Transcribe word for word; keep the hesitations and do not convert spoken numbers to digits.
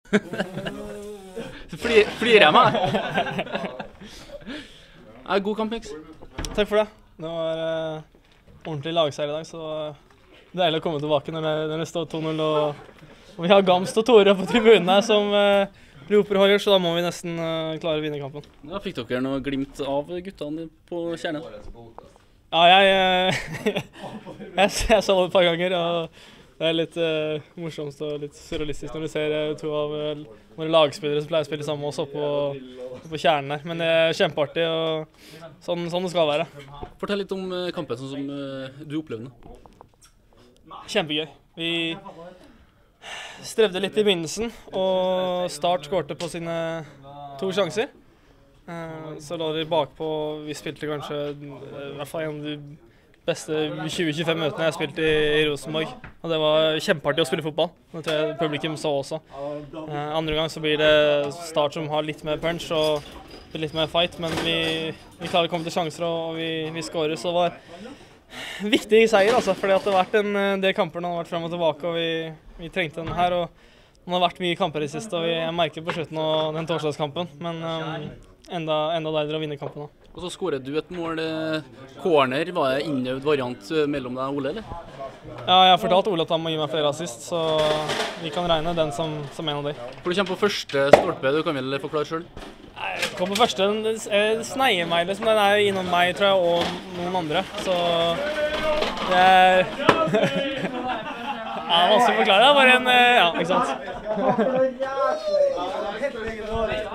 Flir, flirer jeg meg? Er god kamp, Mix. Takk for det. Det var uh, ordentlig lagseier i dag, så det er deilig å komme tilbake når det, når det står to null. Og, og vi har Gamst og Tore på tribunen her som uh, roper høyere, så da må vi nesten uh, klare å vinne kampen. Ja, fikk dere noe glimt av guttene på kjernen? Ja, jeg, uh, jeg, jeg så det et par ganger, og det er litt uh, morsomt og litt surrealistisk når du ser uh, to av uh, våre lagspillere som pleier å spille sammen med oss oppe på, på kjernen her. Men det er kjempeartig, og sånn, sånn det skal være. Fortell litt om uh, kampen sånn som uh, du opplevde den. Kjempegøy. Vi strevde litt i begynnelsen, og Start skårte på sine to sjanser. Uh, så lå de bakpå. Vi spilte kanskje uh, i hvert fall en av de beste tjue til tjuefem minuttene jeg har spilt i, i Rosenborg. Og det var kjempeartig å spille fotball. Det tror jeg publikum så også. Uh, andre gang så blir det Start som har litt mer punch og litt mer fight, men vi, vi klarer å komme til sjanser og vi, vi skårer. Så det var viktig seier, altså, fordi at det har vært en del kamper nå, har vært frem og tilbake, og vi, vi trengte den her. Og det har vært mye kamper i siste, og vi, jeg merker på slutten av den torsdagskampen, men um, enda, enda deiligere å vinne kampen nå. Og så skåret du et mål. Corner, var det innøvd variant mellom deg og Ole, eller? Ja, jeg har fortalt Ole at han må gi meg flere assist, så vi kan regne den som, som en av de. For du kommer på første stolpe, du kan vel forklare selv? Jeg kom på første, den sneier meg liksom, den er innom meg, tror jeg, og noen andre, så det er... ja, vanskelig å forklare, det er bare en, ja, ikke sant?